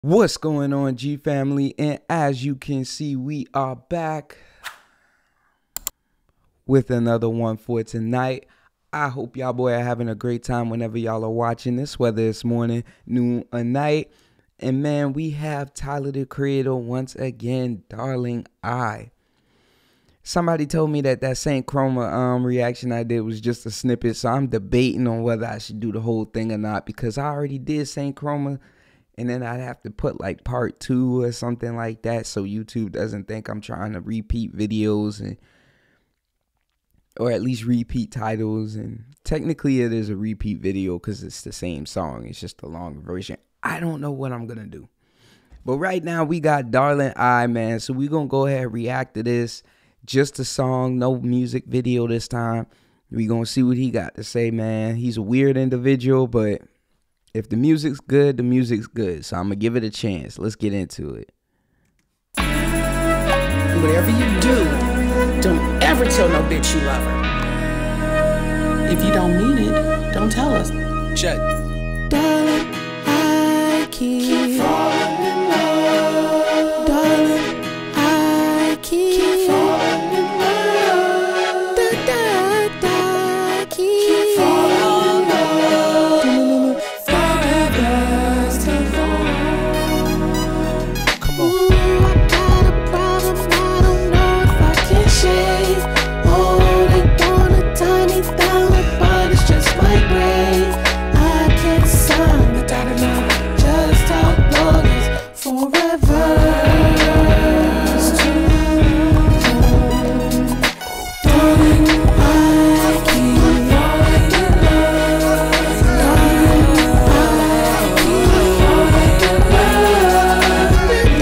What's going on, G family? And as you can see, we are back with another one for tonight. I hope y'all boy are having a great time whenever y'all are watching this, whether it's morning, noon, or night. And man, we have Tyler the Creator once again, Darling I. Somebody told me that Saint Chroma reaction I did was just a snippet, so I'm debating on whether I should do the whole thing or not, because I already did Saint Chroma. And then I'd have to put like part 2 or something like that, so YouTube doesn't think I'm trying to repeat videos or at least repeat titles. And technically it is a repeat video because it's the same song. It's just a longer version. I don't know what I'm going to do. But right now we got Darling I, man. So we're going to go ahead and react to this. Just a song, no music video this time. We're going to see what he got to say, man. He's a weird individual, but if the music's good, the music's good. So I'm going to give it a chance. Let's get into it. Whatever you do, don't ever tell no bitch you love her. If you don't mean it, don't tell us. Check. Darling, I keep falling in love. Darling, I keep falling in love. Keep falling in love. Forever's too long. Come on. Ooh, I got a problem, I don't know if I can shake. Oh, they wanna tie me down, but it's just my brain. I can't sign, I gotta know just how long is forever. It's too long. Darling, I keep falling in love. Darling, I keep falling in love.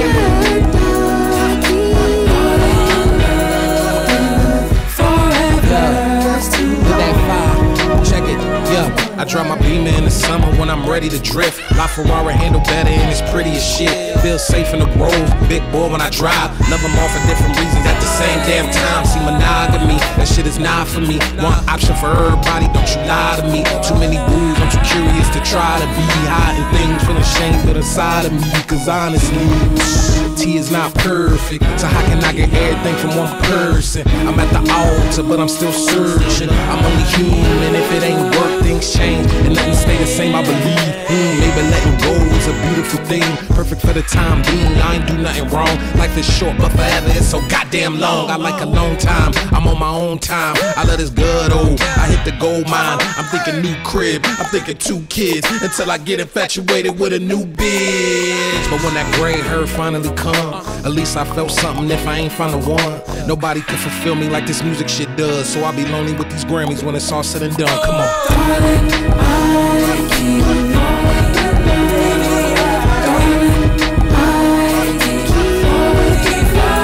Forever is too long. Check it, yeah. I drop my Beamer in the summer when I'm ready to drift. LaFerrari handle better and it's pretty as shit. Feel safe in the road, big boy when I drive. Love them all for different reasons at the same damn time. See, monogamy, that shit is not for me. One option for everybody, don't you lie to me. Too many rules, I'm too curious to try to be hiding things, feeling ashamed of the side of me. Cause honestly, T is not perfect, so how can I get everything from one person? I'm at the altar, but I'm still searching. I'm only human, if it ain't work, things change. And nothing stay the same, I believe. Maybe letting go is a beautiful thing. Perfect for the time being, I ain't do nothing wrong. Life is short, but forever is so goddamn long. I like a long time, I'm on my own time. I let this good old, I hit the gold mine. I'm thinking new crib, I'm thinking 2 kids, until I get infatuated with a new bitch. But when that gray hair finally come, at least I felt something if I ain't found the one. Nobody can fulfill me like this music shit does, so I'll be lonely with these Grammys when it's all said and done. Come on. Darling, I keep falling in love. Darling, I keep falling in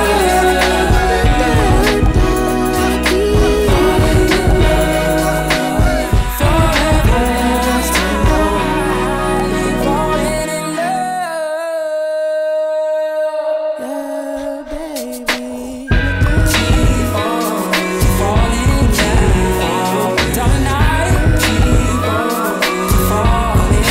love. Forever's too long. Falling in love. Yeah, baby. Keep falling down. Darling, I keep falling.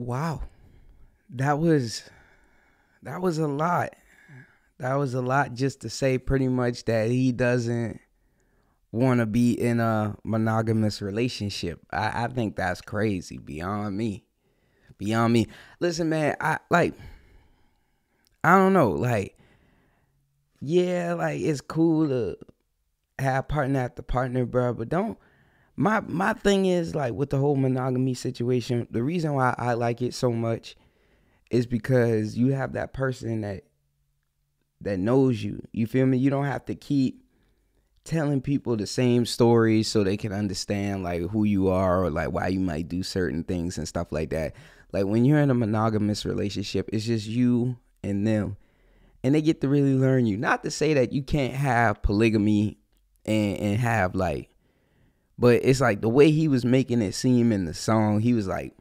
Wow. That was a lot. That was a lot just to say pretty much that he doesn't want to be in a monogamous relationship. I think that's crazy. Beyond me. Listen, man, I don't know. Like, yeah, like it's cool to have partner after partner, bro. But don't. My thing is like with the whole monogamy situation. The reason why I like it so much is because you have that person that knows you. You feel me? You don't have to keep telling people the same stories so they can understand like who you are or like why you might do certain things and stuff like that. Like when you're in a monogamous relationship, it's just you and them. And they get to really learn you. Not to say that you can't have polygamy and have like, but it's like the way he was making it seem in the song, he was like,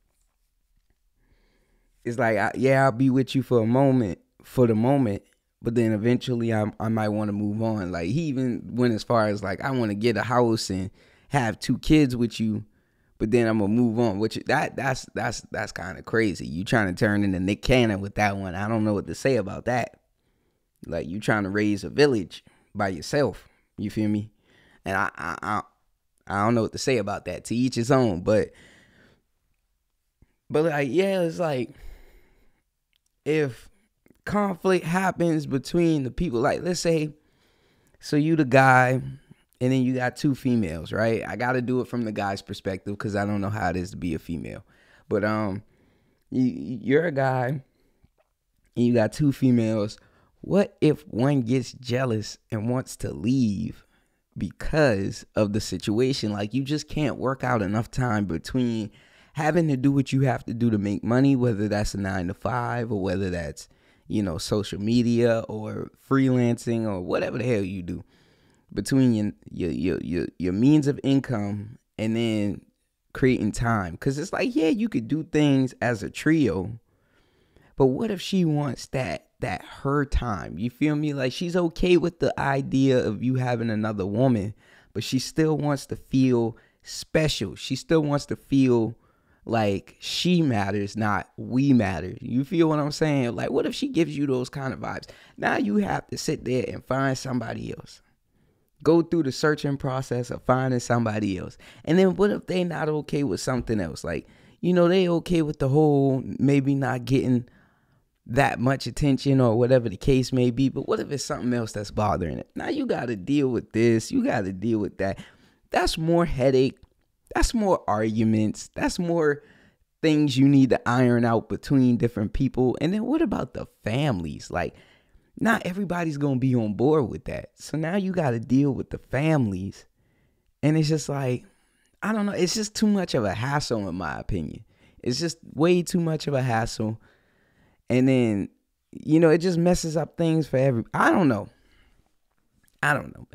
it's like, I'll be with you for the moment, but then eventually I might want to move on. Like he even went as far as like, I want to get a house and have 2 kids with you, but then I'm gonna move on. Which that's kind of crazy. You trying to turn into Nick Cannon with that one. I don't know what to say about that. Like you trying to raise a village by yourself. You feel me? And I don't know what to say about that. To each his own. But like, yeah, it's like if conflict happens between the people, like let's say, so you the guy and then you got 2 females, right? I got to do it from the guy's perspective because I don't know how it is to be a female. But you're a guy and you got 2 females. What if one gets jealous and wants to leave because of the situation? Like you just can't work out enough time between having to do what you have to do to make money, whether that's a 9 to 5 or whether that's, you know, social media or freelancing or whatever the hell you do, between your means of income and then creating time. Because it's like, yeah, you could do things as a trio, but what if she wants that her time? You feel me? Like she's okay with the idea of you having another woman, but she still wants to feel special. She still wants to feel like she matters, not we matter. You feel what I'm saying? Like, what if she gives you those kind of vibes? Now you have to sit there and find somebody else. Go through the searching process of finding somebody else. And then what if they not okay with something else? Like, you know, they okay with the whole maybe not getting that much attention or whatever the case may be. But what if it's something else that's bothering it? Now you got to deal with this. You got to deal with that. That's more headache. That's more arguments. That's more things you need to iron out between different people. And then what about the families? Like, not everybody's going to be on board with that. So now you got to deal with the families. And it's just like, I don't know. It's just too much of a hassle, in my opinion. It's just way too much of a hassle. And then, you know, it just messes up things for I don't know. I don't know.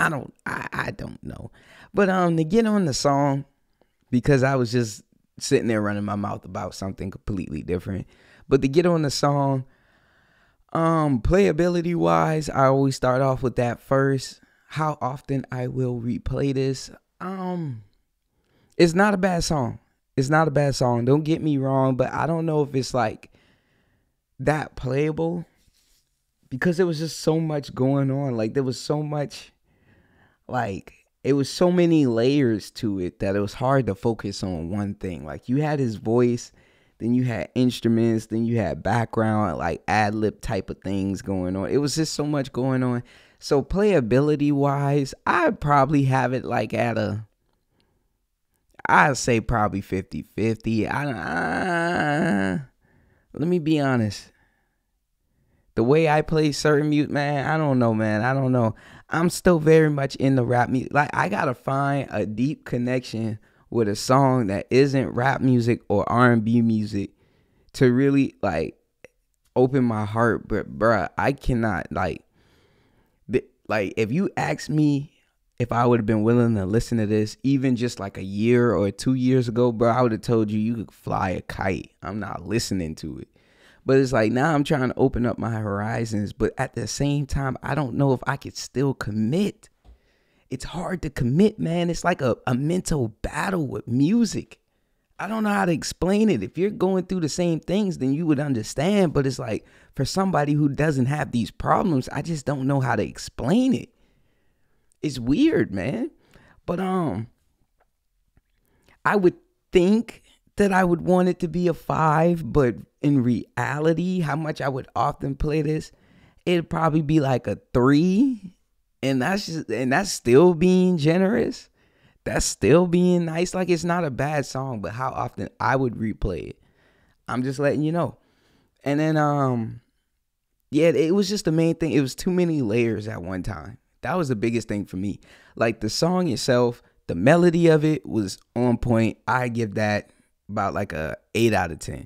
But to get on the song, because I was just sitting there running my mouth about something completely different. But to get on the song, playability wise, I always start off with that first. How often I will replay this. It's not a bad song. It's not a bad song. Don't get me wrong, but I don't know if it's like that playable, because there was just so much going on. Like there was so much, like it was so many layers to it that it was hard to focus on one thing. Like you had his voice, then you had instruments, then you had background, like ad-lib type of things going on. It was just so much going on. So playability wise, I'd probably have it like at I'd say probably 50-50. Let me be honest. The way I play certain music, man, I don't know, man. I don't know. I'm still very much in the rap music. Like, I got to find a deep connection with a song that isn't rap music or R&B music to really, like, open my heart. But, bruh, I cannot, like, if you ask me if I would have been willing to listen to this, even just like a year or 2 years ago, bro, I would have told you could fly a kite. I'm not listening to it. But it's like now I'm trying to open up my horizons. But at the same time, I don't know if I could still commit. It's hard to commit, man. It's like a mental battle with music. I don't know how to explain it. If you're going through the same things, then you would understand. But it's like, for somebody who doesn't have these problems, I just don't know how to explain it. It's weird, man. But I would think that I would want it to be a 5, but in reality, how much I would often play this, it'd probably be like a 3. And that's still being generous. That's still being nice. Like, it's not a bad song, but how often I would replay it, I'm just letting you know. And then yeah, it was just the main thing. It was too many layers at one time. That was the biggest thing for me. Like, the song itself, the melody of it was on point. I give that about like a 8 out of 10.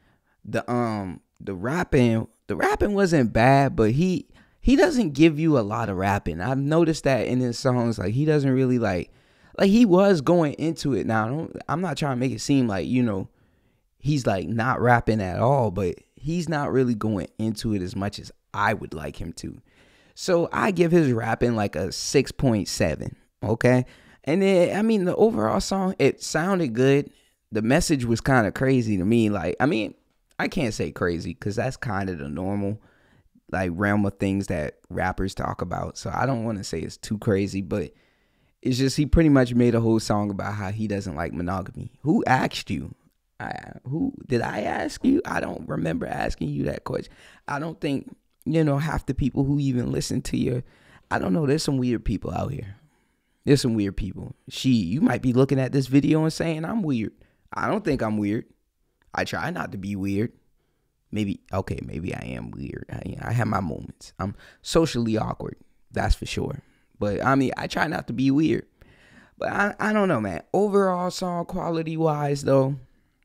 The rapping wasn't bad, but he doesn't give you a lot of rapping. I've noticed that in his songs. Like, he doesn't really like he was going into it. Now, I'm not trying to make it seem like, you know, he's like not rapping at all, but he's not really going into it as much as I would like him to. So I give his rapping like a 6.7. Okay. And then, I mean, the overall song, it sounded good. The message was kind of crazy to me. Like, I mean, I can't say crazy because that's kind of the normal like realm of things that rappers talk about. So I don't want to say it's too crazy, but it's just, he pretty much made a whole song about how he doesn't like monogamy. Who asked you? Who did I ask you? I don't remember asking you that question. I don't think, you know, half the people who even listen to your, I don't know, there's some weird people out here. There's some weird people. You might be looking at this video and saying I'm weird. I don't think I'm weird. I try not to be weird. Maybe I am weird. I have my moments. I'm socially awkward. That's for sure. But I mean, I try not to be weird. But I don't know, man. Overall song quality wise though,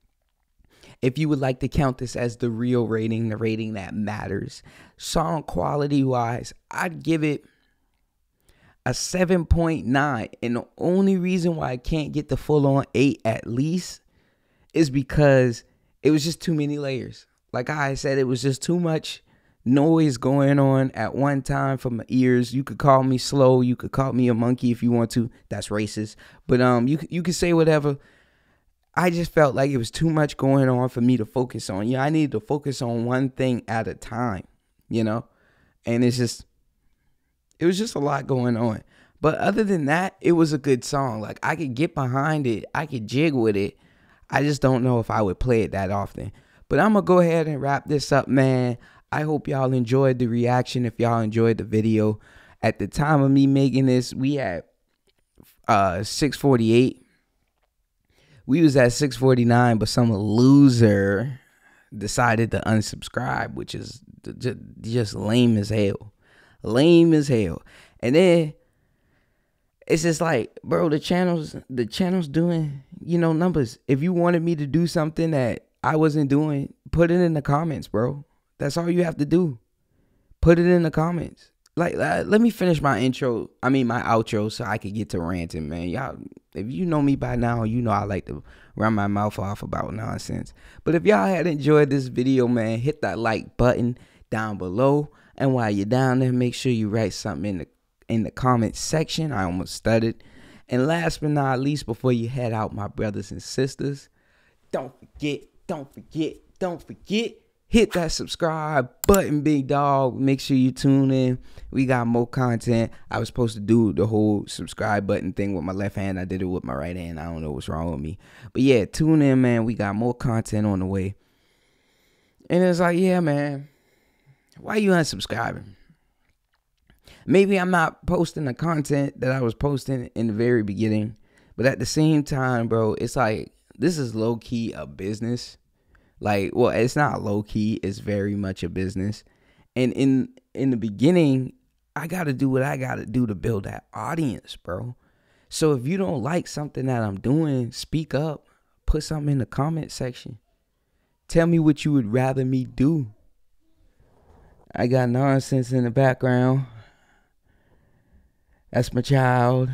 if you would like to count this as the real rating, the rating that matters, song quality wise, I'd give it a 7.9. And the only reason why I can't get the full on 8 at least is because it was just too many layers. Like I said, it was just too much noise going on at one time from my ears. You could call me slow. You could call me a monkey if you want to. That's racist. But you could say whatever. I just felt like it was too much going on for me to focus on. Yeah, I needed to focus on one thing at a time, you know? And it was just a lot going on. But other than that, it was a good song. Like, I could get behind it. I could jig with it. I just don't know if I would play it that often. But I'm going to go ahead and wrap this up, man. I hope y'all enjoyed the reaction. If y'all enjoyed the video, at the time of me making this, we had 648. We was at 649, but some loser decided to unsubscribe, which is just lame as hell. Lame as hell. And then it's just like, bro, the channel's doing, you know, numbers. If you wanted me to do something that I wasn't doing, put it in the comments, bro. That's all you have to do. Put it in the comments. Like, let me finish my outro so I could get to ranting, man. Y'all, if you know me by now, you know I like to run my mouth off about nonsense. But if y'all had enjoyed this video, man, hit that like button down below. And while you're down there, make sure you write something in the comment section. I almost stuttered. And last but not least, before you head out, my brothers and sisters, don't forget, hit that subscribe button, big dog. Make sure you tune in. We got more content. I was supposed to do the whole subscribe button thing with my left hand. I did it with my right hand. I don't know what's wrong with me. But yeah, tune in, man. We got more content on the way. And it's like, yeah, man, why you unsubscribing? Maybe I'm not posting the content that I was posting in the very beginning. But at the same time, bro, it's like, this is low-key a business. Like, well, it's not low-key. It's very much a business. And in the beginning, I got to do what I got to do to build that audience, bro. So if you don't like something that I'm doing, speak up. Put something in the comment section. Tell me what you would rather me do. I got nonsense in the background. That's my child.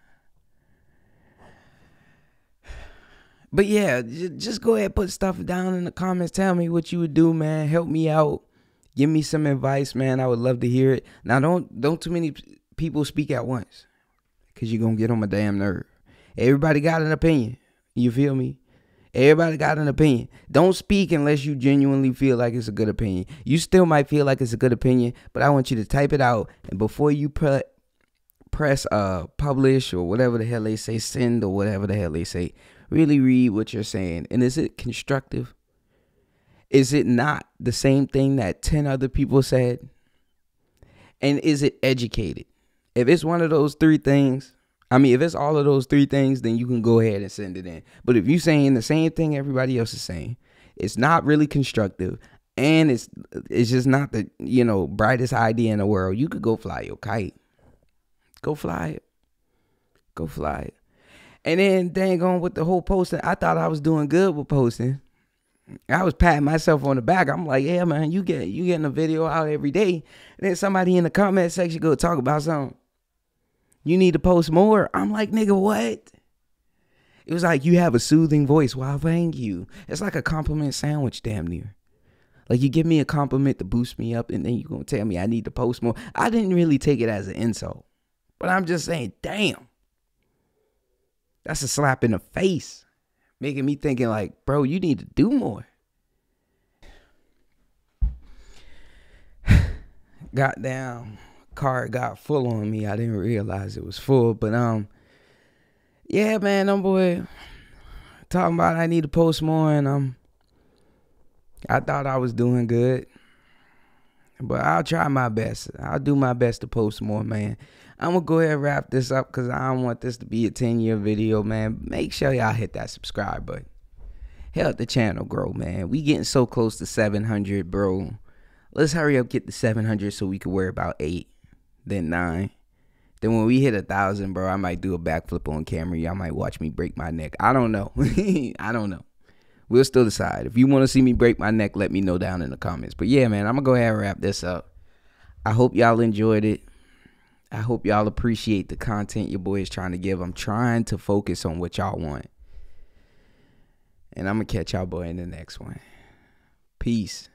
But yeah, just go ahead, put stuff down in the comments. Tell me what you would do, man. Help me out. Give me some advice, man. I would love to hear it. Now, don't too many people speak at once, because you're going to get on my damn nerve. Everybody got an opinion. You feel me? Everybody got an opinion. Don't speak unless you genuinely feel like it's a good opinion. You still might feel like it's a good opinion, but I want you to type it out. And before you press publish or whatever the hell they say, send or whatever the hell they say, really read what you're saying. And is it constructive? Is it not the same thing that 10 other people said? And is it educated? If it's one of those three things, if it's all of those three things, then you can go ahead and send it in. But if you're saying the same thing everybody else is saying, it's not really constructive, and it's just not the, brightest idea in the world, you could go fly your kite. Go fly it. Go fly it. And then dang on with the whole posting, I thought I was doing good with posting. I was patting myself on the back. I'm like, yeah, man, you getting a video out every day. And then somebody in the comment section go talk about something. You need to post more. I'm like, nigga, what? It was like, you have a soothing voice. Wow, thank you. It's like a compliment sandwich, damn near. Like, you give me a compliment to boost me up, and then you're going to tell me I need to post more. I didn't really take it as an insult. But I'm just saying, damn. That's a slap in the face. Making me thinking like, bro, you need to do more. Goddamn. Car got full on me. I didn't realize it was full, but yeah, man, them boy talking about I need to post more, and I thought I was doing good, but I'll try my best. I'll do my best to post more, man. I'm gonna go ahead and wrap this up because I don't want this to be a 10-year video, man. Make sure y'all hit that subscribe button. Help the channel grow, man. We getting so close to 700, bro. Let's hurry up, get to 700 so we can worry about 8. Then 9. Then when we hit 1,000, bro, I might do a backflip on camera. Y'all might watch me break my neck. I don't know. I don't know. We'll still decide. If you want to see me break my neck, let me know down in the comments. But yeah, man, I'm going to go ahead and wrap this up. I hope y'all enjoyed it. I hope y'all appreciate the content your boy is trying to give. I'm trying to focus on what y'all want. And I'm going to catch y'all boy in the next one. Peace.